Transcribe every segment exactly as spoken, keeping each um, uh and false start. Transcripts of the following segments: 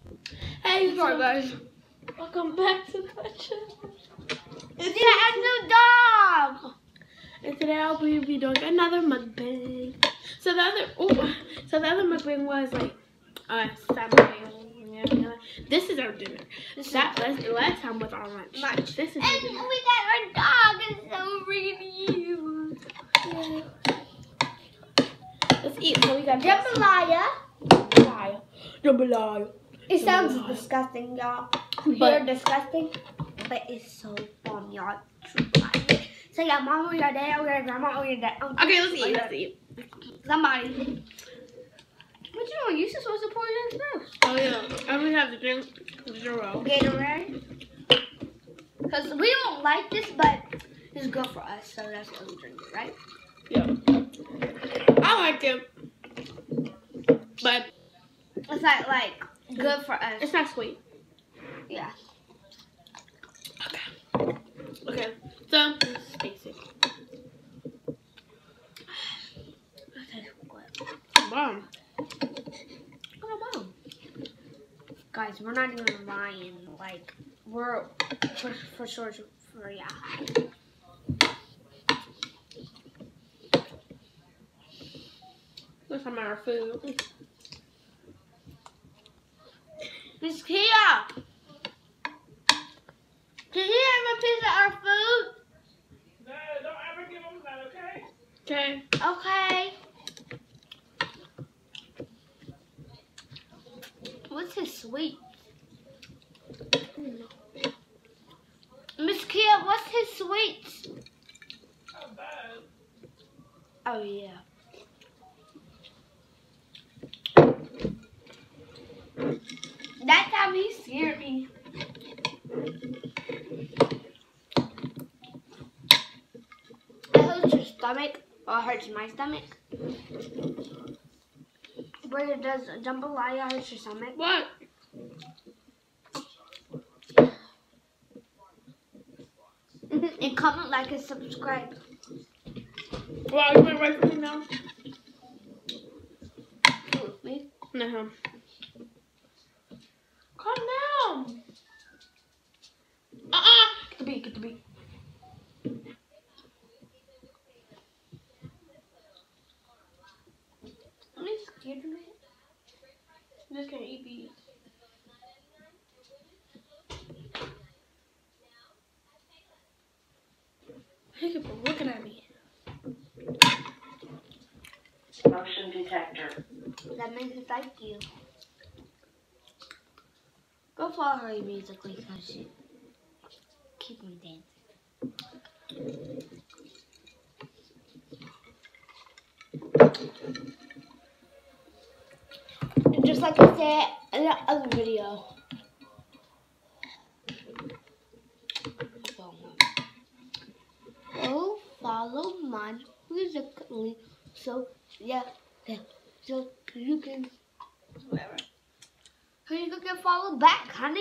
Hey, Sorry guys. welcome back to my channel. It's a new dog. And today I'll be doing another mukbang. So the other, oh, so the other mukbang was like, uh, Saturday. This is our dinner. This that last, the last time was our lunch. Lunch. This is And our dinner. we got our dog. It's so really cute. Let's eat. So we got Jambalaya. jambalaya. Jambalaya. It sounds Jambalaya. disgusting, y'all. But- You're disgusting, but it's so fun, y'all. True life. So your mama, your dad, or your grandma, or your dad. Uncle, Okay, let's or eat. your- Let's eat. Somebody. What you doing? You supposed to pour it in first. Oh yeah, and we have to drink zero. Gatorade. Because we don't like this, but it's good for us, so that's why we drink it, right? Yeah. I like it, but It's like like good for us. it's not sweet. Yeah. Okay. Okay. So basic. Wow. Oh, wow. Guys, we're not even lying. Like, we're for, for sure, for yeah. Look at our food. Miss Kia! Can you have a piece of our food? No, don't ever give them that, okay? Okay. Okay. What's his sweet? Miss Kia, what's his sweets? Not bad. Oh yeah. That time he scared me. It hurts your stomach, or it hurts my stomach. Where does jambalaya hurt your stomach? What? And comment, like, and subscribe. Well, you want to wait for me now? Me? No. Calm down. Uh-uh. Get the beat. Get the beat. I'm just scared of it. You just can't eat beets. Hey, people looking at me. Motion detector. That means it's like you. Go follow her musically because she keep me dancing. And just like I said in the other video. Go follow mine musically. So yeah, yeah. So you can whatever. So you can follow back, honey.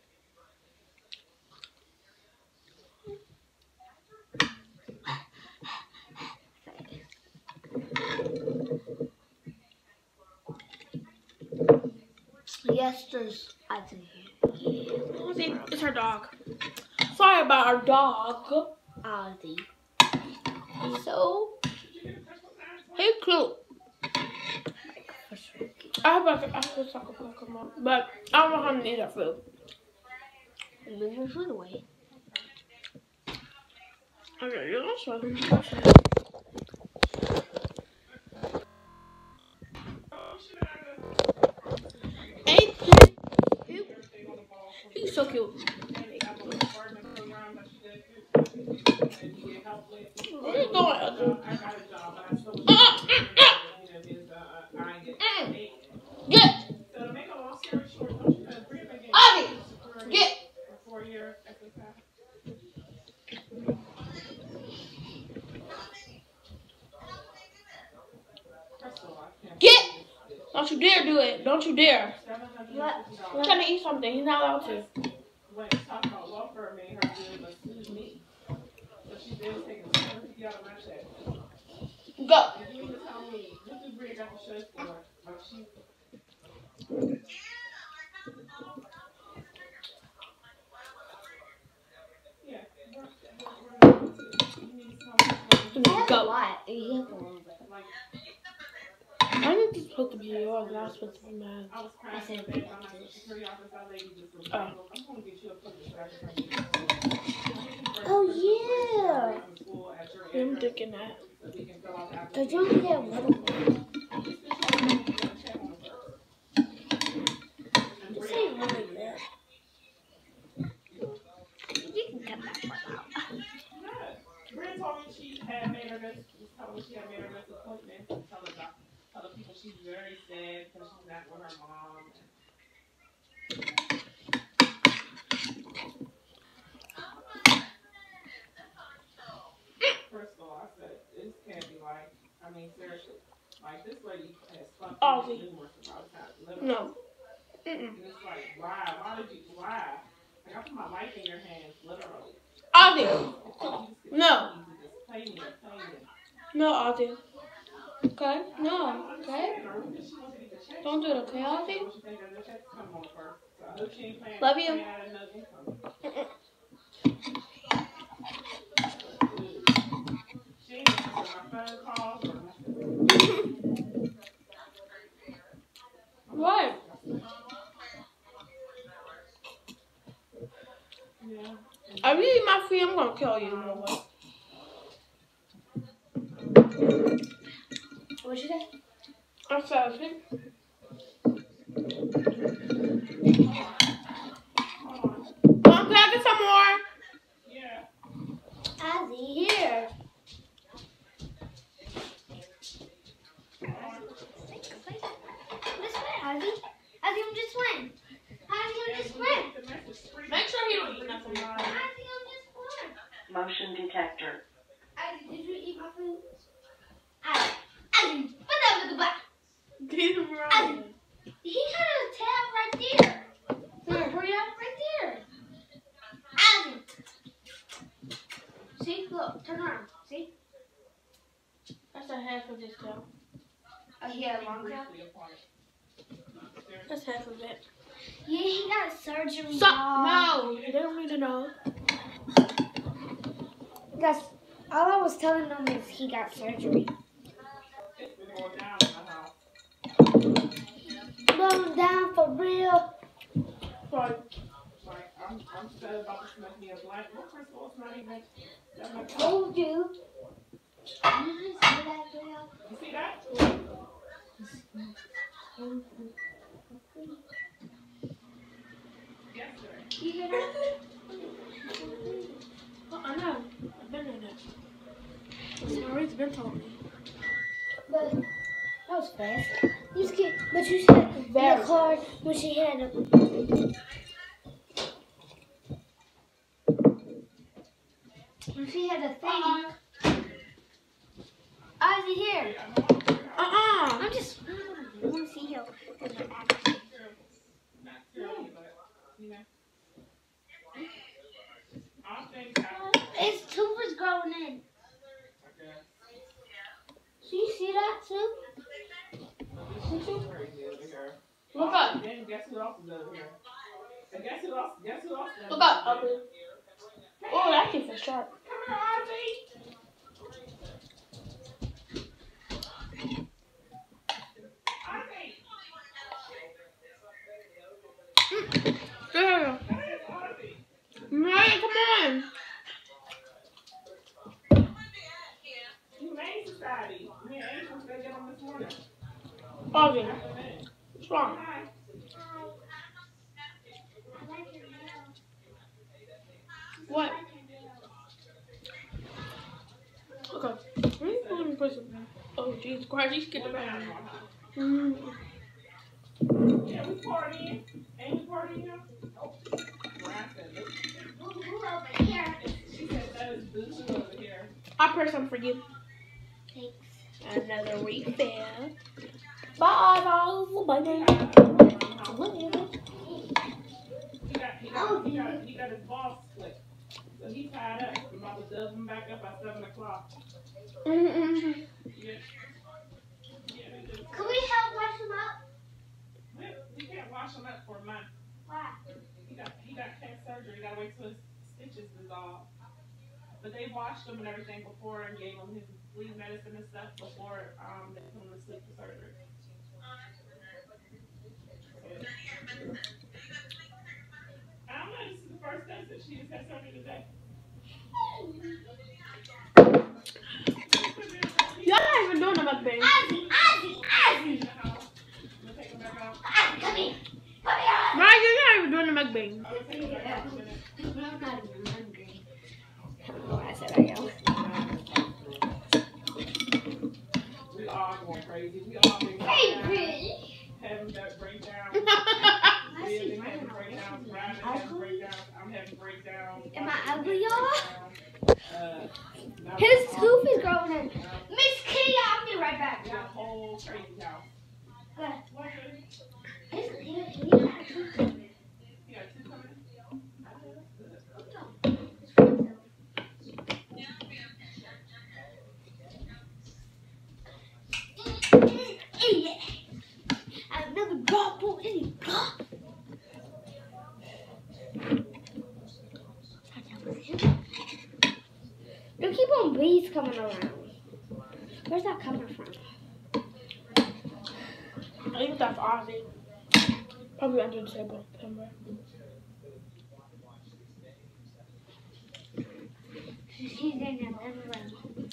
Yes, there's Ozzy here. Oh, see, it's our dog. Sorry about our dog. Ozzy. So, He's cute. I hope I can, I can talk about him up, but I don't know how to eat that food. move your food away. Okay, you're also. Hey, cute. He's so cute. What are you doing? I got a job, but I still was Get! So to make a long story short, don't you have Bria again? Ozzy! Get! For four year exercise. First of all, I can't. Get! Don't you dare do it. Don't you dare. seven hundred What? fifty He's dollars. trying to eat something. He's not allowed to. When it's talking about welfare made her do but sue me. So she's been taking seven hundred fifty dollars of my check. Go. And you mean to tell me, what did Bria got the show for? Like she supposed to be yours, not supposed to be mine. I was crying I said so bad. I'm not this. security officer. That lady just was Oh. like, look, I'm going to get you a picture so I can bring you. Oh, yeah. Yeah, I'm thinking that. So we can fill out the Did you only get one? This ain't really bad. You can cut that part out. Brenda told me she had made her this, was telling me she had made her this appointment to tell the doc, tell the people she's very sad because she's not with her mom. First of all, I said, this can't be like, I mean, seriously, like this lady has fucked Oh, me numerous amount of times. Literally. No. Mm-mm. And it's like, why? Why did you, why? Like, I put my life in your hands, literally. Ozzy. You No. just play me, play me. No, Ozzy. Okay? No. Okay? Don't do it, okay, Ozzy? Love you. What? If you eat my food, I'm gonna kill you. No way. What'd you say? I'm sorry. Come on, can I get some more? Ozzy, here. This way, Ozzy. Ozzy, I'm just swim. Ozzy, I'm just swim. Make sure you don't eat nothing. Ozzy, I'm just swim. Motion detector. Ozzy, did you eat my food? Ozzy, Ozzy, put that in the box. These are wrong. He had a tail right there. Look, hurry up, right there. Ozzy. See, look, turn around. See? That's a half of his tail. Oh, he had a long tail? That's half of it. Yeah, he got surgery. So, y'all. no, you don't need to know. That's all I was telling them is he got surgery. Going down for real. Sorry. Like, I'm, I'm sad about this making me a black. Well, first of all, it's not even. That's I not told you. You see that, girl? You see that? Yesterday. You hear that? Oh, I know. I've been in it. Sorry's been told me. But that was fast. You scared, but you said in the Very car when she had a. When she had a thing. Ozzy, here. Uh-uh. I'm just. I want to see you. Not really, but, you know. I think I. His tooth is growing in. Okay. So you see that too? Look up. Then guess who else is over here? And guess who else? Guess who else? Look up, Ugly. Oh, that kid's for sharp. Come on, Ozzy. Girl. Mary, come on. Humane Society. Me and Angel said get on this morning. Ozzy. What's wrong? Hi. What? Okay. Where are you going in prison? Oh, Jesus Christ, you skipped the back. Mm. Yeah, we partying. Ain't we partying now? Oh, Brian said, look. Who over here? She said that is Boo over here. I press some for you. Thanks. Another refill. Bye, bye, bye. He got, he got, he got, he got his balls split. So he tied up. I'm about to dub him back up at seven o'clock. Mm-hmm. Yeah. Yeah, they just, Can we help wash him up? we, we can't wash him up for a month. Why? He got, he got cat surgery. You gotta wait till his stitches dissolve. But they washed him and everything before and gave him his sleep medicine and stuff before um they put him to sleep for surgery. I don't know. This is the first day that she has had surgery today. Y'all not even doing a mukbang. Ozzy, Ozzy, Ozzy. We'll take them back out. Ozzy, come here. Come here. Right, you're not even doing a mukbang. I'll take them back out in a minute. I'm not even hungry. Oh, I said I am. We all going crazy. We all been Hey, down, pretty. having that breakdown. I Liv see been mine having on breakdowns. this. Ryan been having breakdowns. I'm having breakdowns. Am I Bobby's ugly, having y'all? breakdowns. Uh, now His it's all- tooth is growing in. Miss Kitty, I'll be right back. We got a whole crazy house. Good. What good? His, he, he got a tooth. You got two coming? Idiot. I've never dropped on any block. You keep on bees coming around. Where's that coming from? I think that's Ozzy. Probably under the table somewhere. He's in there everywhere.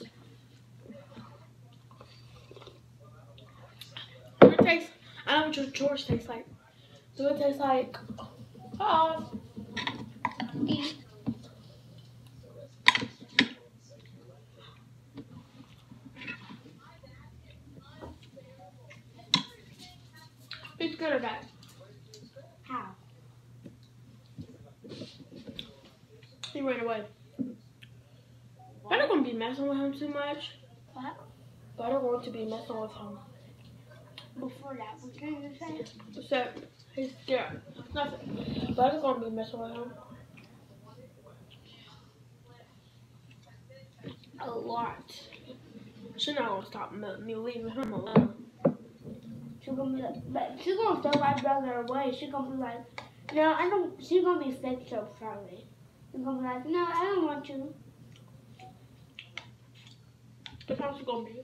It tastes, I don't know what your George tastes like. Do it taste like, oh, Eat. it's good or bad? How? He ran away. Better gonna be messing with him too much. What? Better going to be messing with him. Before that, what did you say? So he's scared. Nothing. Better gonna be messing with him. A lot. She's not gonna stop me, me leaving him alone. She's gonna be like, but she's gonna throw my brother away. She's gonna be like, no, I don't. She's gonna be fake so sorry. She's gonna be like, no, I don't want you. That's how she's gonna be.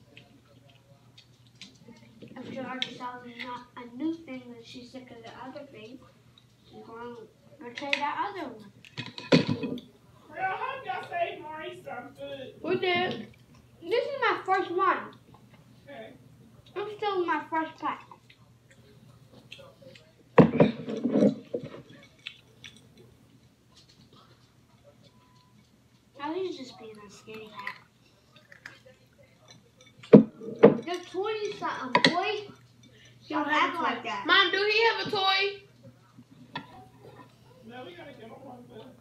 After ultrasound is not a new thing that she's sick of the other thing, she's going to betray that other one. Girl, I hope y'all saved Maurice some food. We did. This is my first one. Okay. I'm still in my first pack. I was just being a skinny cat. You're twenty something, boy. Don't act like that. Mom, do he have a toy? No, we gotta get him one. But